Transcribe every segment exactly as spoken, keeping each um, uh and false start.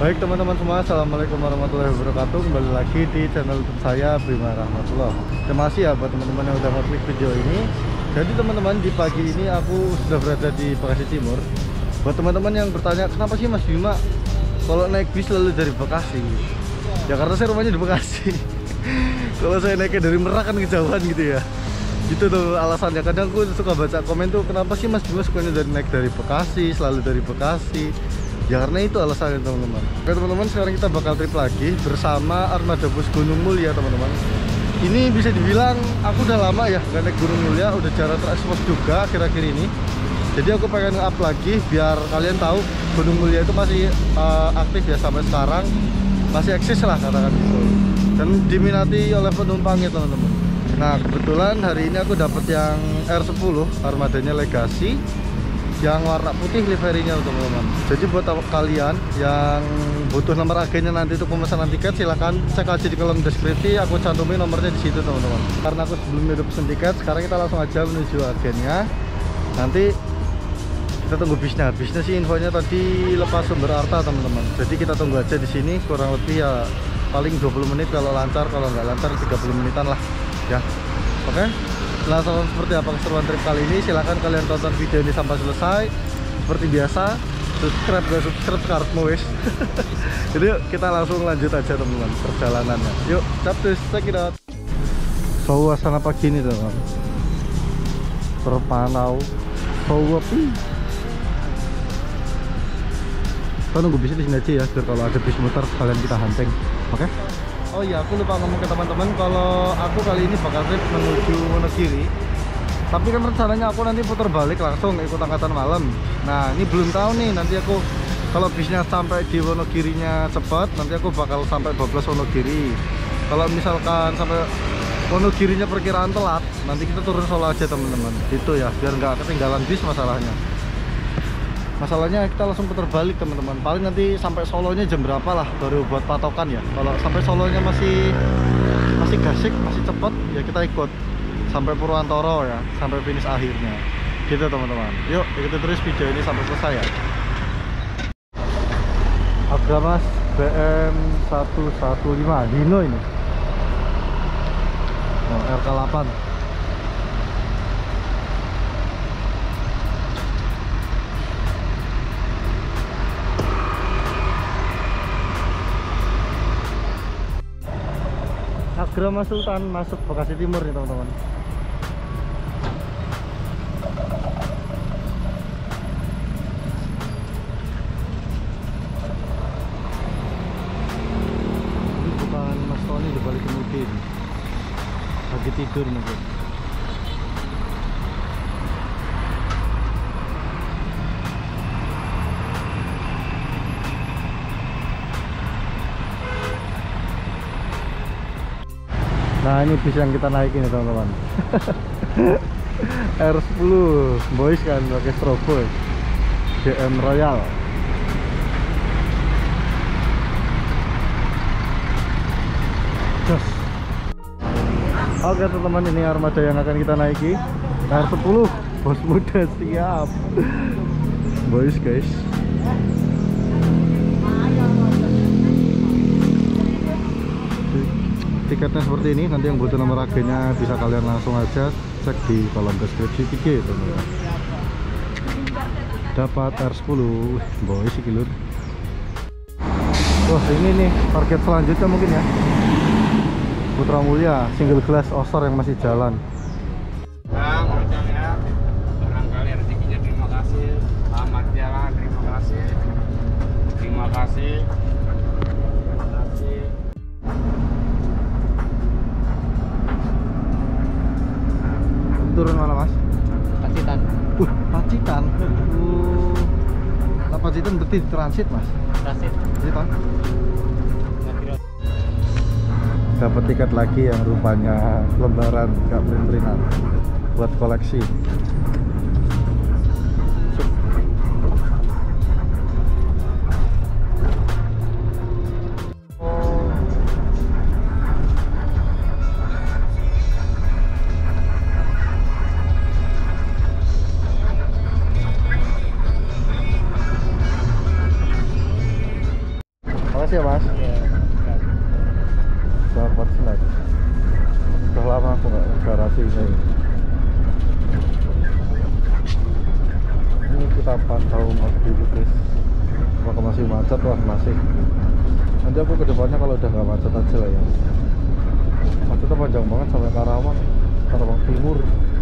Baik teman-teman semua, assalamualaikum warahmatullahi wabarakatuh. Kembali lagi di channel YouTube saya, Bima Rahmatullah. Terima kasih ya buat teman-teman yang udah ngeklik video ini. Jadi teman-teman, di pagi ini aku sudah berada di Bekasi Timur. Buat teman-teman yang bertanya, kenapa sih Mas Bima kalau naik bis selalu dari Bekasi? Ya karena saya rumahnya di Bekasi. Kalau saya naiknya dari Merak kan kejauhan gitu ya. Gitu tuh alasannya. Kadang aku suka baca komen tuh, kenapa sih Mas Bima sukanya dari naik dari Bekasi, selalu dari Bekasi? Ya karena itu alasannya teman-teman. Oke teman-teman, sekarang kita bakal trip lagi bersama armada bus Gunung Mulia teman-teman. Ini bisa dibilang aku udah lama ya gak naik Gunung Mulia, udah jarang terekspos juga akhir-akhir ini. Jadi aku pengen up lagi biar kalian tahu Gunung Mulia itu masih uh, aktif ya sampai sekarang, masih eksis lah katakan gitu. Dan diminati oleh penumpangnya teman-teman. Nah kebetulan hari ini aku dapat yang R sepuluh armadanya Legacy yang warna putih liverinya teman-teman. Jadi buat kalian yang butuh nomor agennya nanti untuk pemesanan tiket, silahkan cek aja di kolom deskripsi, aku cantumin nomornya di situ teman-teman. Karena aku sebelumnya udah pesen tiket, sekarang kita langsung aja menuju agennya. Nanti kita tunggu bisnya. Bisnya sih infonya tadi lepas sumber arta teman-teman. Jadi kita tunggu aja di sini kurang lebih ya paling dua puluh menit kalau lancar, kalau nggak lancar tiga puluh menitan lah ya. Oke. Penasaran seperti apa keseruan trip kali ini? Silahkan kalian tonton video ini sampai selesai. Seperti biasa, subscribe gak subscribe kartu wes. Jadi yuk kita langsung lanjut aja teman-teman perjalanannya. Yuk, capcus, check it out. Suasana pagi ini teman-teman, terpantau sepi. Kita nunggu bis di sini aja ya, biar kalau ada bis muter kalian kita hunting. Oke? Okay? Oh iya, aku lupa ngomong ke teman-teman kalau aku kali ini bakal trip menuju Wonogiri. Tapi kan rencananya aku nanti putar balik langsung ikut angkatan malam. Nah ini belum tahu nih, nanti aku kalau bisnya sampai di Wonogirinya cepat, nanti aku bakal sampai bablas Wonogiri. Kalau misalkan sampai Wonogirinya perkiraan telat, nanti kita turun Solo aja teman-teman. Gitu ya, biar nggak ketinggalan bis masalahnya. Masalahnya kita langsung putar balik teman-teman. Paling nanti sampai Solonya jam berapa lah baru buat patokan ya. Kalau sampai Solonya masih masih gasik, masih cepet ya kita ikut sampai Purwantoro ya, sampai finish akhirnya. Gitu teman-teman. Yuk ikuti terus video ini sampai selesai ya. Agramas B M satu satu lima Hino ini. Oh, R K delapan. Agramas Sultan masuk Bekasi Timur nih teman-teman. Ini bukan Mas Tony di balik kemudi, lagi tidur mungkin. Nah ini bis yang kita naikin ya teman-teman. R sepuluh boys kan pakai strobo ya. D M Royal. Yes. Oke teman-teman, ini armada yang akan kita naiki R sepuluh bos muda siap. Boys guys. Tiketnya seperti ini, nanti yang butuh nomor agennya bisa kalian langsung aja cek di kolom deskripsi tiga teman-teman. Dapat R sepuluh boys iki lur. Wah ini nih target selanjutnya mungkin ya, Putra Mulia single glass Osor yang masih jalan. Bang, ya. Barangkali rezekinya, terima kasih. Selamat jalan, terima kasih. Terima kasih. Terima kasih. Turun mana mas? Pacitan. Uh, Pacitan. Uh, nah, Pacitan berarti di transit mas? Transit. Pacitan. Dapat tiket lagi yang rupanya lembaran gak print-printan buat koleksi. lama aku nggak ke garasi ini. Ini kita pantau aktivitas. Apakah masih macet? Wah masih. Nanti aku kedepannya kalau udah nggak macet aja lah ya. Macetnya panjang banget sampai Karawang, Karawang Timur.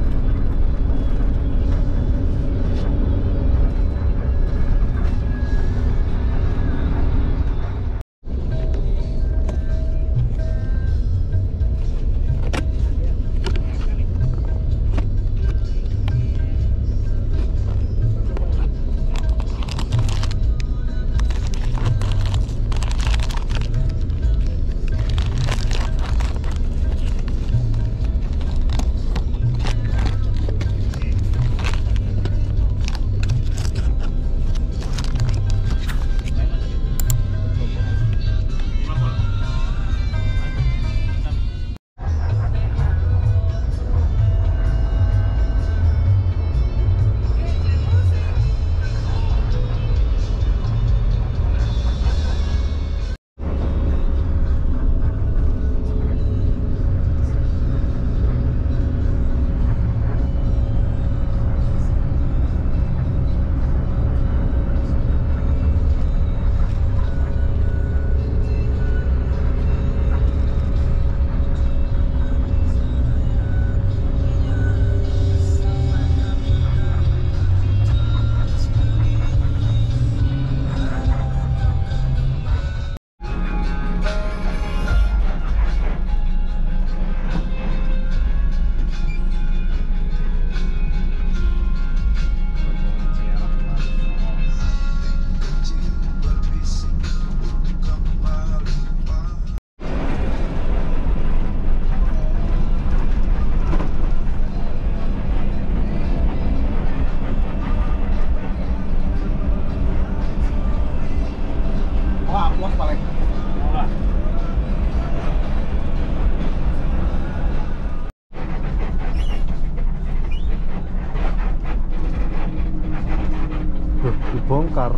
Dibongkar.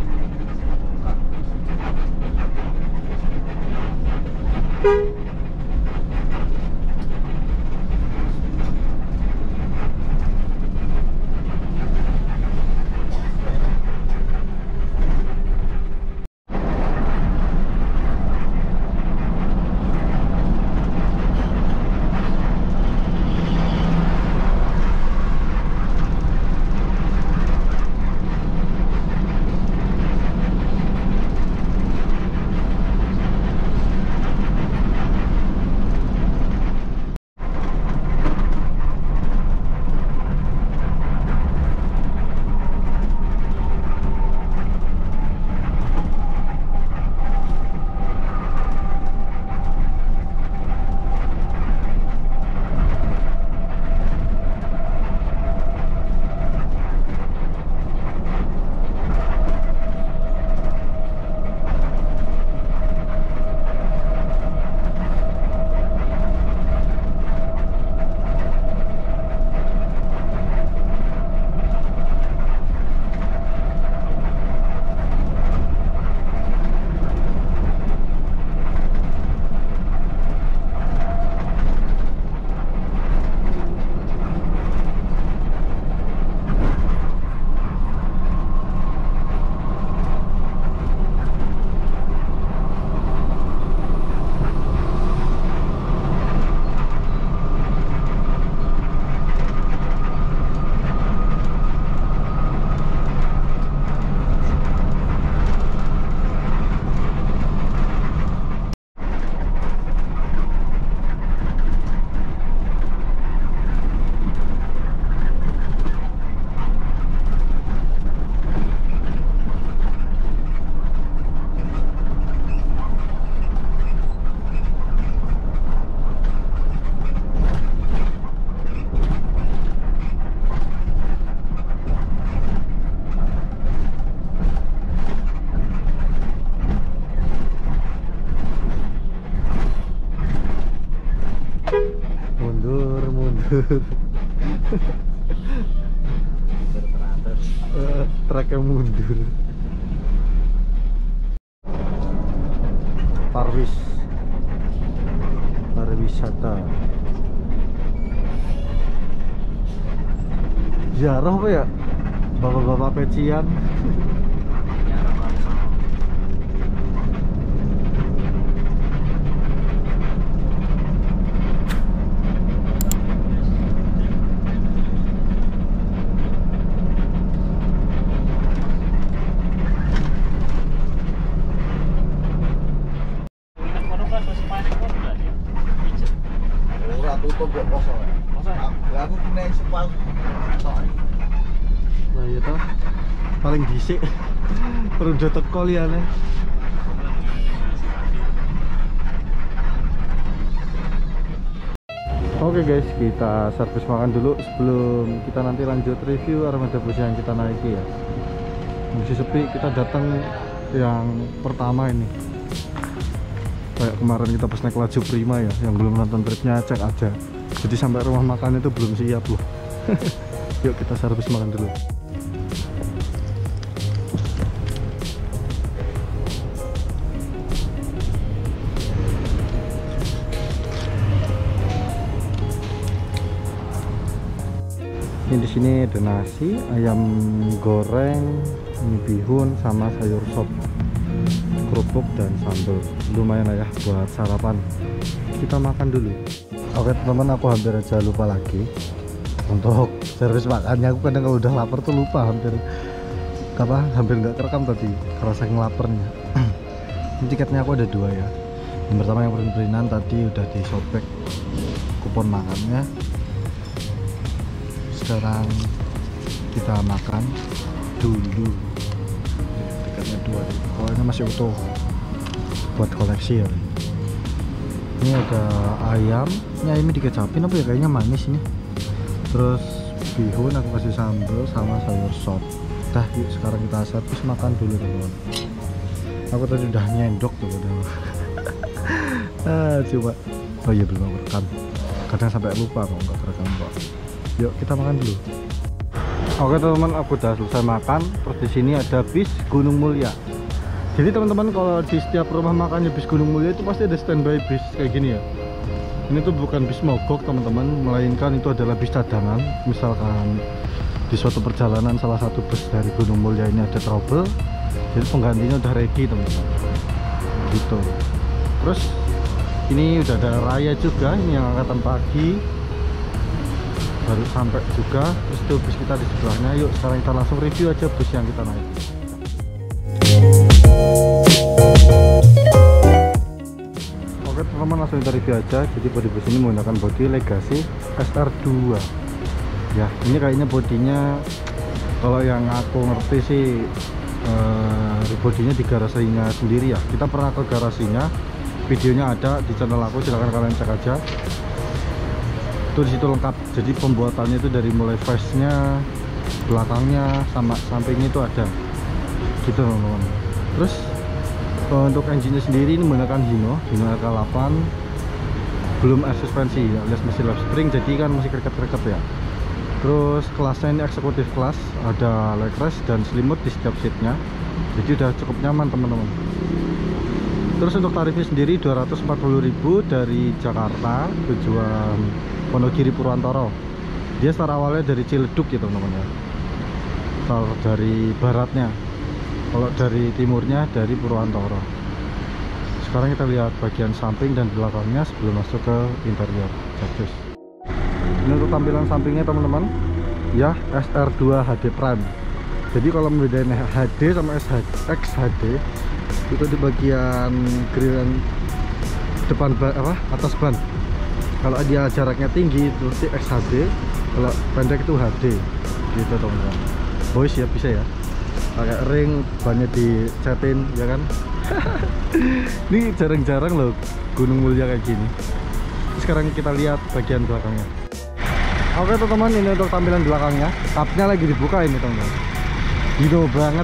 uh, Truknya mundur. Parwis pariwisata. ziarah apa ya? Bapak-bapak pecian. Tutup kok kosong. Kosong. Lah aku kena sepal. Nah iya toh. Paling dhisik. Perlu teko liyane. Oke guys, kita servis makan dulu sebelum kita nanti lanjut review armada bus yang kita naiki ya. Masih sepi, kita datang yang pertama ini. Kayak kemarin kita pas naik Laju Prima ya, yang belum nonton tripnya cek aja. Jadi sampai rumah makan itu belum siap loh. Yuk kita servis makan dulu. Ini di sini ada nasi, ayam goreng, mie bihun, sama sayur sop, kerupuk dan sambal. Lumayan lah ya buat sarapan. Kita makan dulu. Oke teman-teman, aku hampir aja lupa lagi untuk servis makannya. Aku kadang kalau udah lapar tuh lupa, hampir apa hampir nggak kerekam tadi karena saking laparnya. Tiketnya aku ada dua ya. Yang pertama yang print-printan tadi udah disobek kupon makannya. Sekarang kita makan dulu. Tiketnya dua, pokoknya masih utuh buat koleksi ya. Ini ada ayam, ini ayamnya dikecapin apa ya, kayaknya manis ini. Terus bihun aku kasih sambal sama sayur sop. Dah yuk sekarang kita servis makan dulu teman-teman. Aku tadi udah nyendok tuh udah. ah, coba oh iya belum rekam, kadang sampai lupa kalau nggak rekam kok. Yuk kita makan dulu. Oke teman-teman, aku udah selesai makan. Terus di sini ada bis Gunung Mulia. Jadi teman-teman, kalau di setiap rumah makannya bis Gunung Mulia itu pasti ada standby bis kayak gini ya. Ini tuh bukan bis mogok teman-teman, melainkan itu adalah bis cadangan. Misalkan di suatu perjalanan salah satu bus dari Gunung Mulia ini ada trouble, jadi penggantinya udah ready teman-teman. Gitu. Terus ini udah ada raya juga, ini yang angkatan pagi baru sampai juga. Terus itu bus kita di sebelahnya. Yuk sekarang kita langsung review aja bus yang kita naik. Oke teman-teman, langsung kita review aja. Jadi bodi bus ini menggunakan bodi Legacy S R dua ya. Ini kayaknya bodinya, kalau yang aku ngerti sih eh, bodinya di garasinya sendiri ya. Kita pernah ke garasinya, videonya ada di channel aku, silahkan kalian cek aja. Itu disitu lengkap. Jadi pembuatannya itu dari mulai face nya, belakangnya, sama sampingnya itu ada gitu teman-teman. Terus untuk engine-nya sendiri ini menggunakan Hino Hino R K delapan, belum air suspensi ya, alias mesin lap spring, jadi kan masih kereket-kereket ya. Terus kelasnya ini eksekutif kelas, ada leg rest dan selimut di setiap seatnya, jadi udah cukup nyaman teman-teman. Terus untuk tarifnya sendiri dua ratus empat puluh ribu dari Jakarta tujuan Wonogiri Purwantoro. Dia start awalnya dari Ciledug ya teman-teman ya, start dari baratnya. Kalau dari timurnya dari Purwantoro. Sekarang kita lihat bagian samping dan belakangnya sebelum masuk ke interior. Bagus. Ini untuk tampilan sampingnya teman-teman ya, S R dua H D Prime. Jadi kalau membedain H D sama X H D itu di bagian grill depan apa atas ban. Kalau dia jaraknya tinggi itu si X H D, kalau pendek itu H D gitu teman-teman. Boys ya bisa ya, pakai ring, bannya dicatin ya kan. Ini jarang-jarang loh Gunung Mulia kayak gini. Sekarang kita lihat bagian belakangnya. Oke teman-teman, ini untuk tampilan belakangnya. Tapnya lagi dibuka ini teman-teman, hino banget.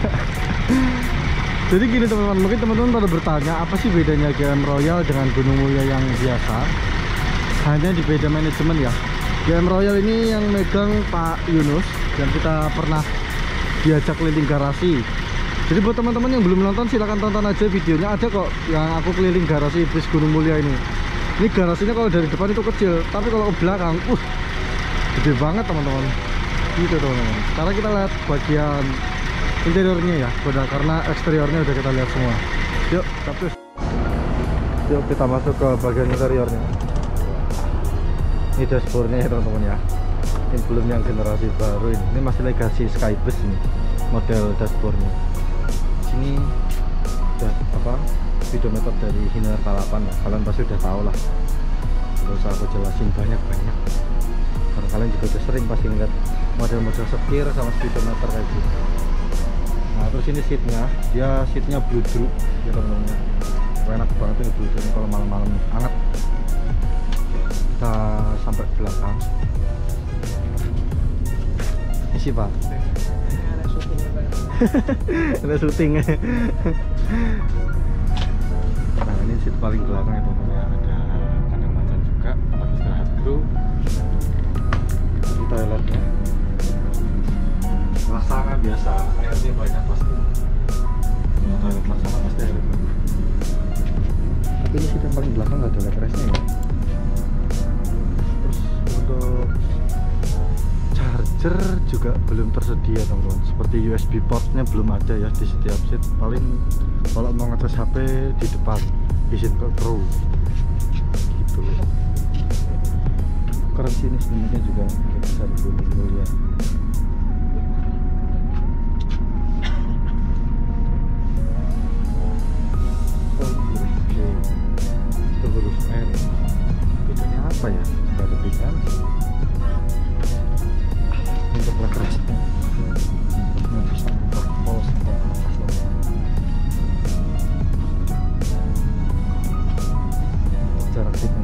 Jadi gini teman-teman, mungkin teman-teman pada bertanya apa sih bedanya G M Royal dengan Gunung Mulia yang biasa. Hanya di beda manajemen ya. G M Royal ini yang megang Pak Yunus, yang kita pernah diajak keliling garasi. Jadi buat teman-teman yang belum nonton silahkan tonton aja videonya, ada kok yang aku keliling garasi bis Gunung Mulia ini. Ini garasinya kalau dari depan itu kecil, tapi kalau ke belakang uh gede banget teman-teman. gitu teman-teman. Sekarang kita lihat bagian interiornya ya, udah, karena eksteriornya udah kita lihat semua. Yuk, capcus. Yuk kita masuk ke bagian interiornya. Ini dashboardnya ya teman-teman ya. Ini belum yang generasi baru ini. Ini masih legacy Skybus ini model dashboardnya. Sini udah apa? Speedometer dari Hino R delapan ya. Kalian pasti udah tahu lah. Gak usah aku jelasin banyak-banyak. Karena kalian juga udah sering pasti ngeliat model-model setir sama speedometer kayak gitu. Nah terus ini seatnya, dia seatnya blue drop ya teman-teman. Enak banget ini blue drop ini kalau malam-malam hangat. Kita sampai belakang. Isi pak. Ada syuting. Nah ini seat paling belakang ya teman-teman. Ada kandang macan juga, tempat istirahat kru. Ini toiletnya. Laksana biasa, airnya banyak pasti. Kalau toilet laksana pasti airnya banyak. Tapi ini seat yang paling belakang nggak ada leg restnya ya. Terus untuk charger juga belum tersedia teman-teman. Seperti U S B portnya belum ada ya di setiap seat. Paling kalau mau ngecas H P di depan, izin ke kru gitu. Keren sih ini sebenarnya juga bisa dibunuh mulia. Oh huruf G, itu huruf R. Bedanya apa ya? Nggak ada bedanya. Untuk leg restnya untuk bisa untuk pol sampai atas loh. Jarak seatnya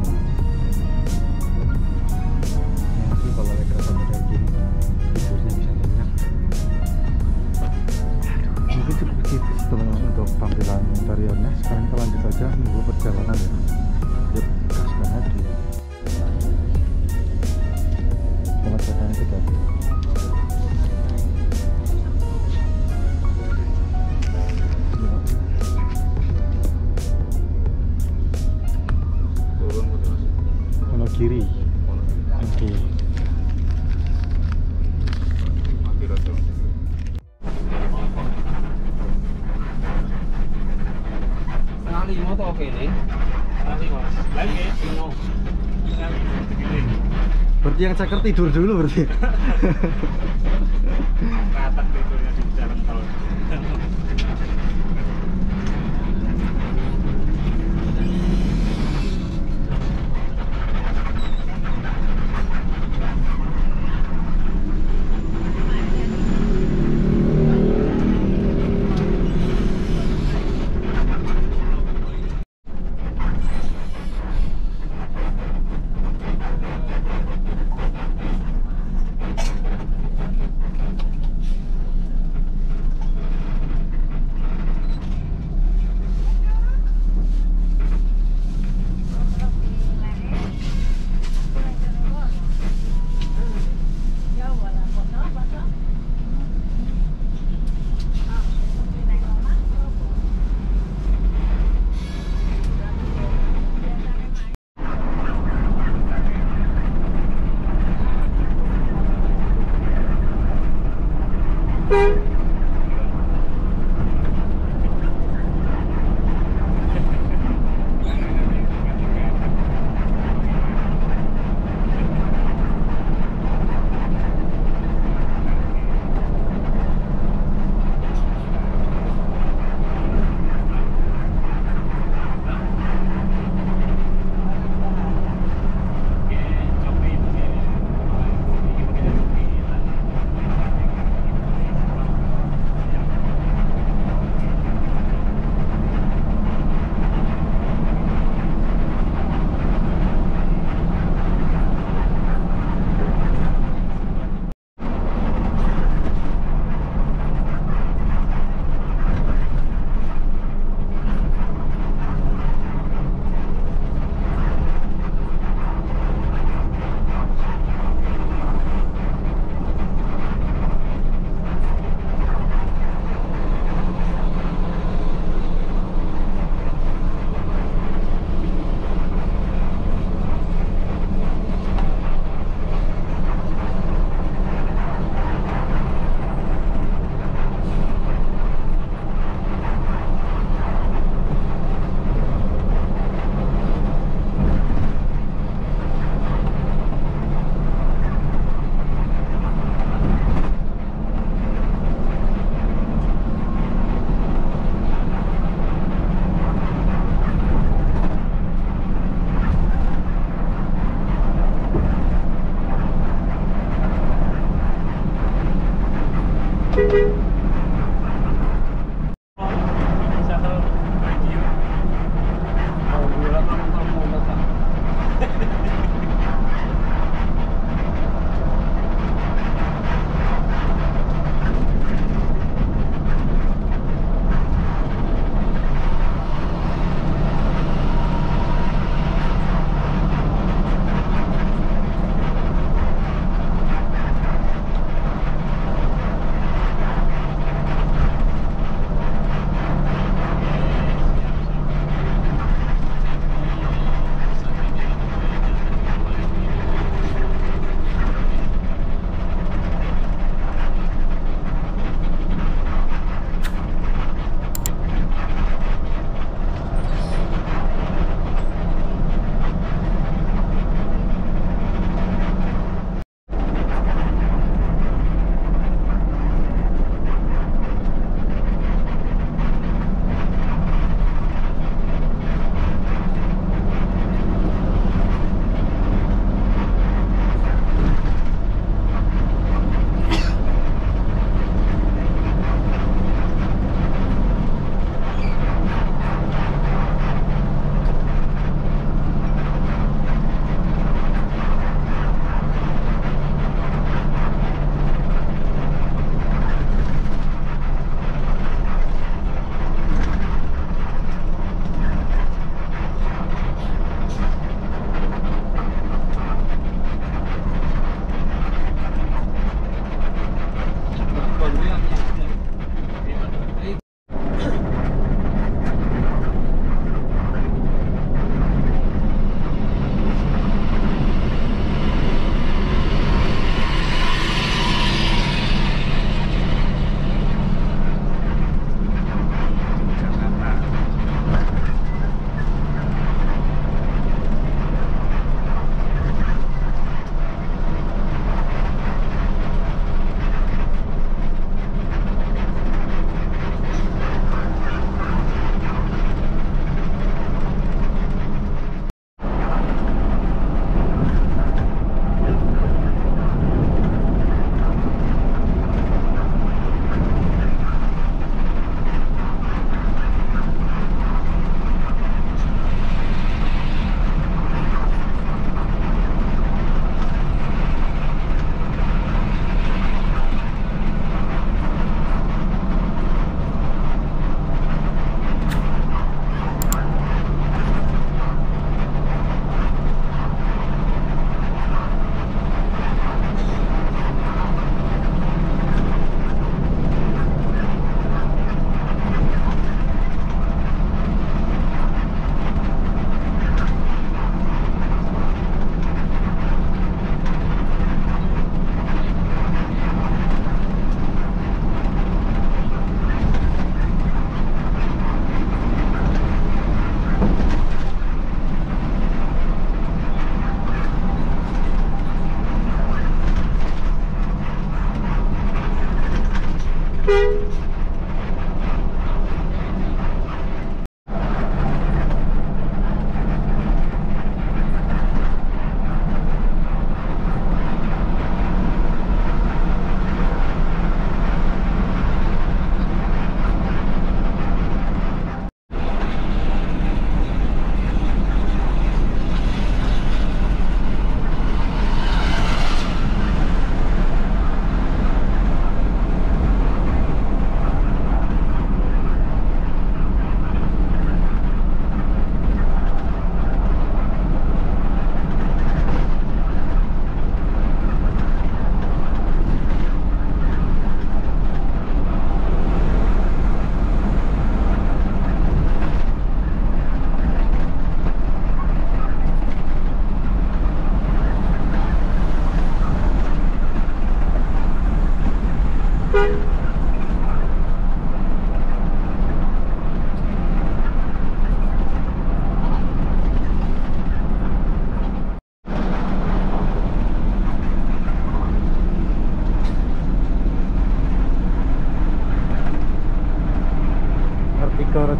nanti kalau leg rest sampai kayak gini tidurnya bisa nyenyak. Mungkin cukup segitu teman-teman untuk tampilan interiornya. Sekarang kita lanjut aja nunggu perjalanan ya. Yuk gaskan lagi. Selamat datang ke Bali. Kiri. Oke. Okay. Setengah lima tuh oke nih. Setengah lima. Lagi no. Berarti yang ceker tidur dulu berarti. Rapat tidurnya di jalan tol.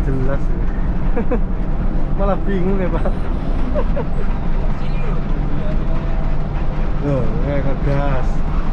jelas ya. Malah bingung ya Pak. Loh, kayak ngegas.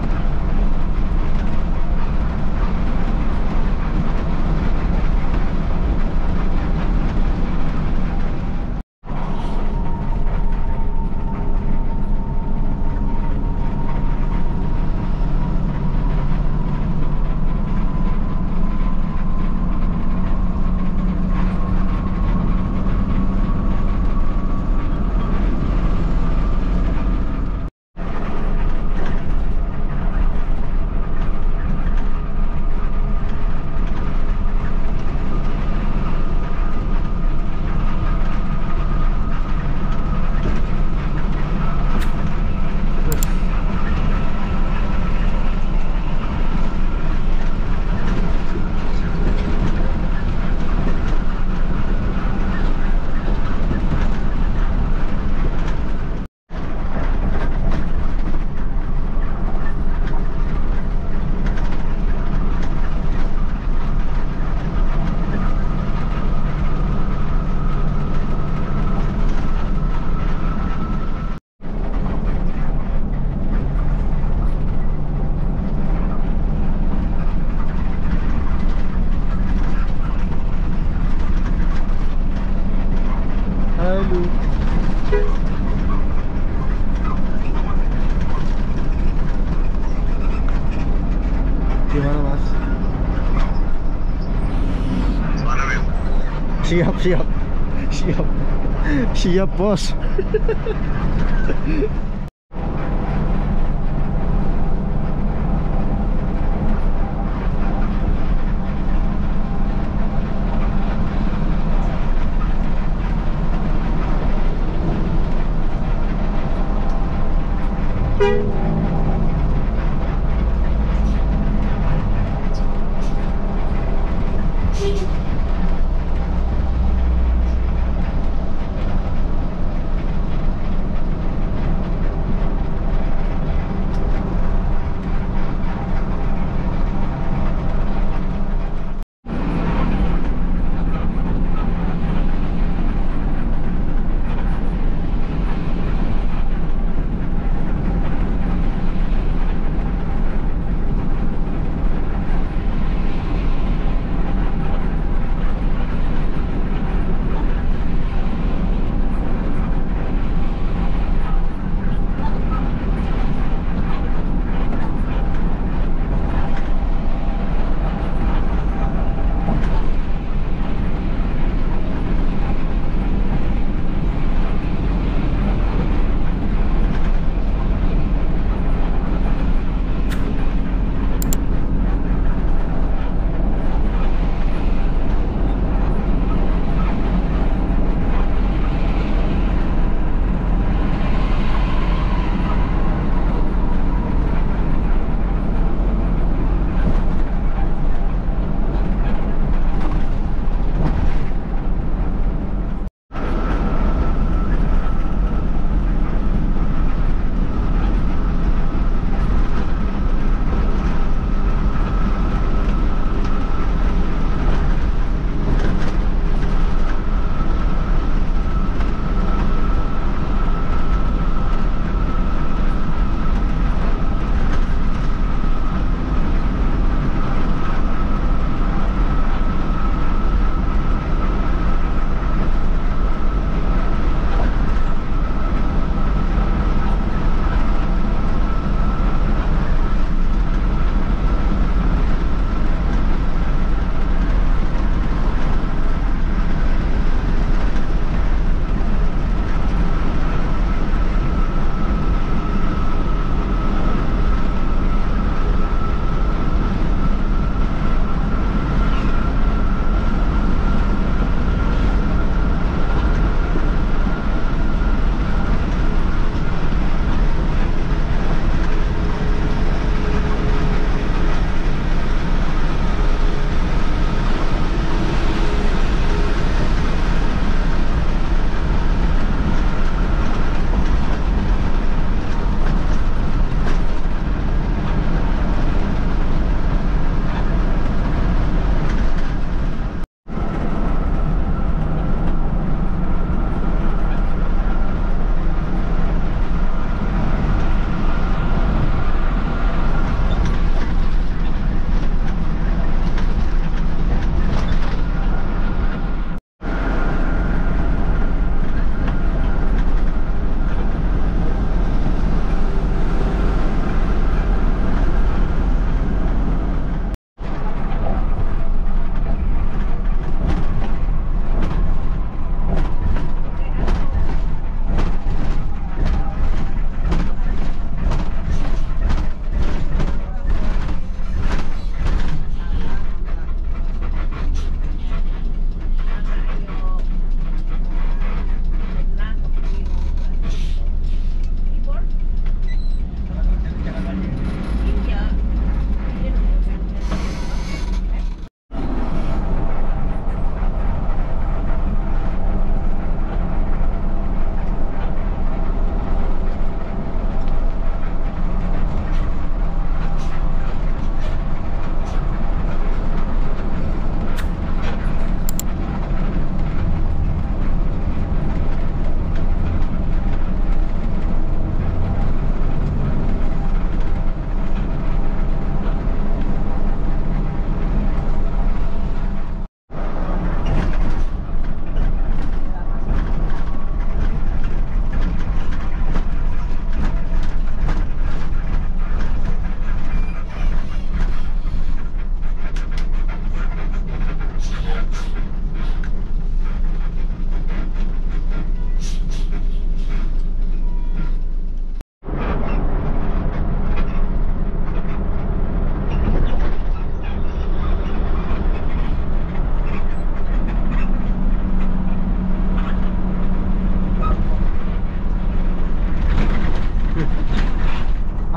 Halo. Gimana Mas? Siap, siap. Siap. Siap, Bos.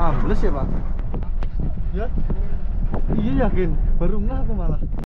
Ambles ya Pak? Ya? Iya yakin, baru nggak aku malah.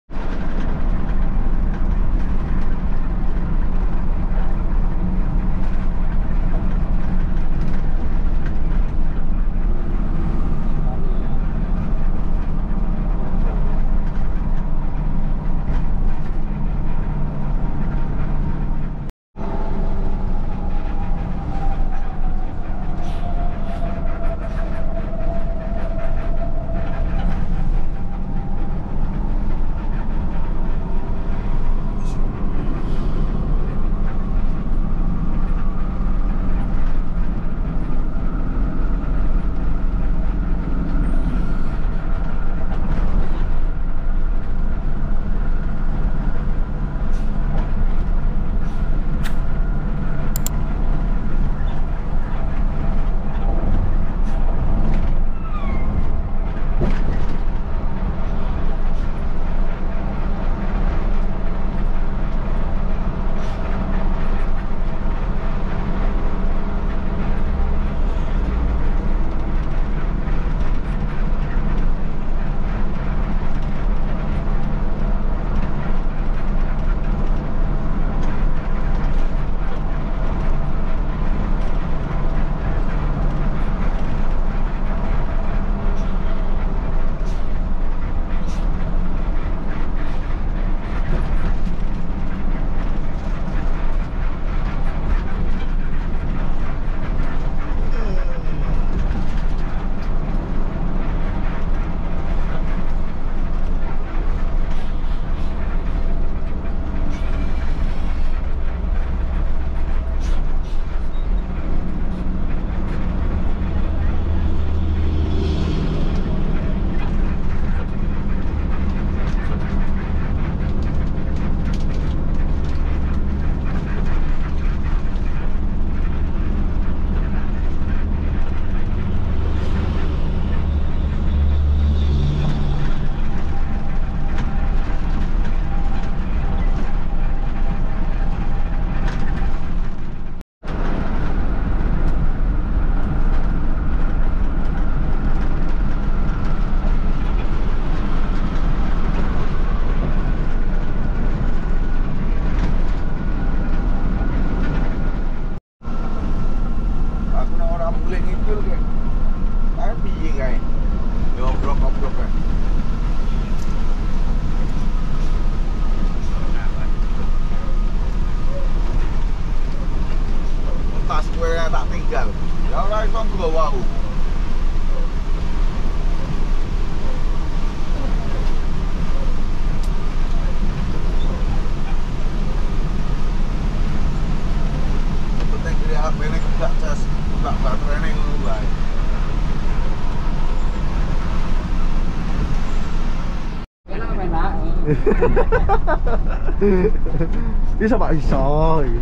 Bisa Pak iso iki.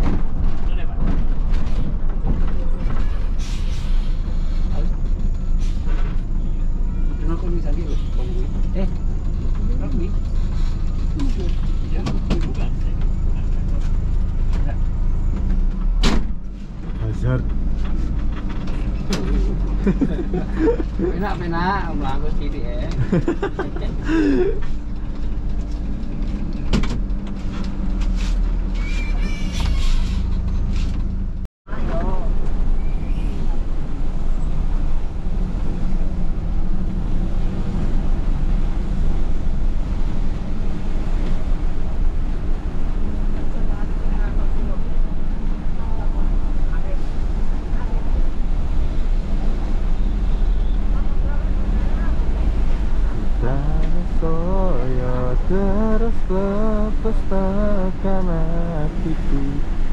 Kenapa bisa gitu? Eh, Robi. Hazard. Penak-penak, mlaku sithik ya. Terus lepas takkan hatiku.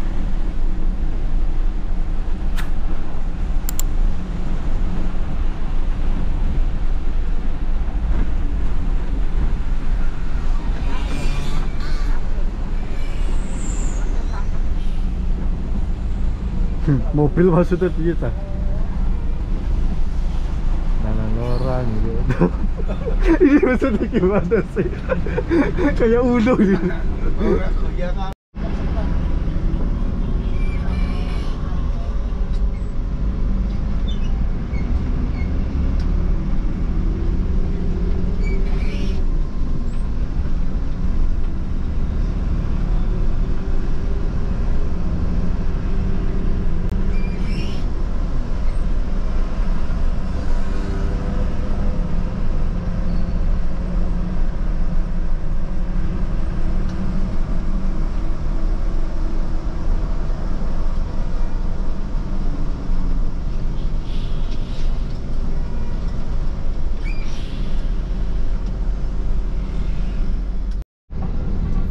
Mobil maksudnya piye ta? Nanang orang gitu. Ini maksudnya gimana sih? Kayak udah gitu.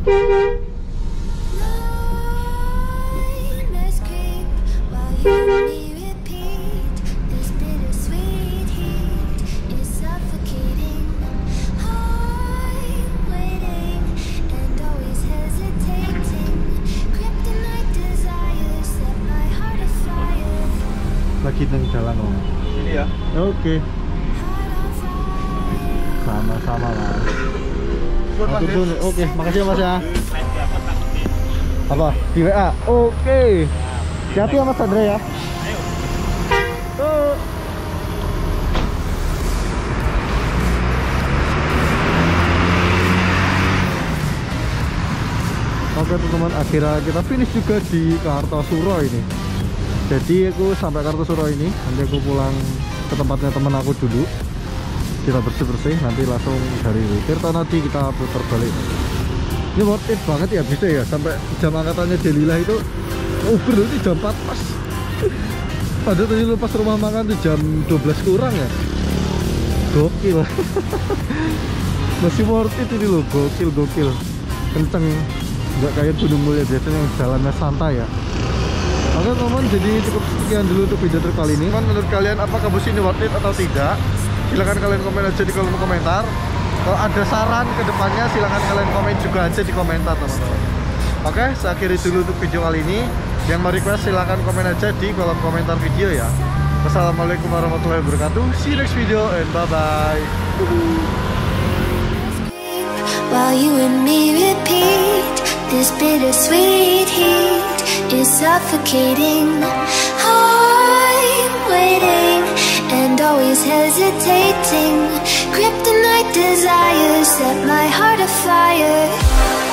Nightmares creep while you and me repeat. This bittersweet heat is suffocating. I'm waiting and always hesitating. Kryptonite desires set my heart afire. Lagi di jalan om. Ini ya. Oke, Heart on fire. sama-sama mas. Aku tuh, oke, makasih ya mas ya. Apa? Di W A? Oke. Hati-hati ya mas Andre ya. Oh. Oke teman-teman, akhirnya kita finish juga di Kartosuro ini. Jadi aku sampai Kartosuro ini, nanti aku pulang ke tempatnya teman aku dulu. Kita bersih-bersih, nanti langsung dari Tirtonadi kita putar balik. Ini worth it banget ya, bisa ya sampai jam angkatannya Delila itu. Oh berarti jam empat pas. Padahal tadi lepas rumah makan tuh jam dua belas kurang ya. Gokil. Masih worth it ini loh, gokil gokil. Kenceng, nggak kayak Gunung Mulia biasanya yang jalannya santai ya. Oke teman-teman, jadi cukup sekian dulu untuk video trip kali ini. Menurut kalian apakah bus ini worth it atau tidak? Silahkan kalian komen aja di kolom komentar. Kalau ada saran ke depannya silahkan kalian komen juga aja di komentar teman-teman. Oke, saya akhiri dulu untuk video kali ini. Yang mau request silahkan komen aja di kolom komentar video ya. Wassalamualaikum warahmatullahi wabarakatuh. See you next video and bye bye. While you and me repeat, this bittersweet heat is suffocating. I'm waiting and always hesitating. Kryptonite desires set my heart afire.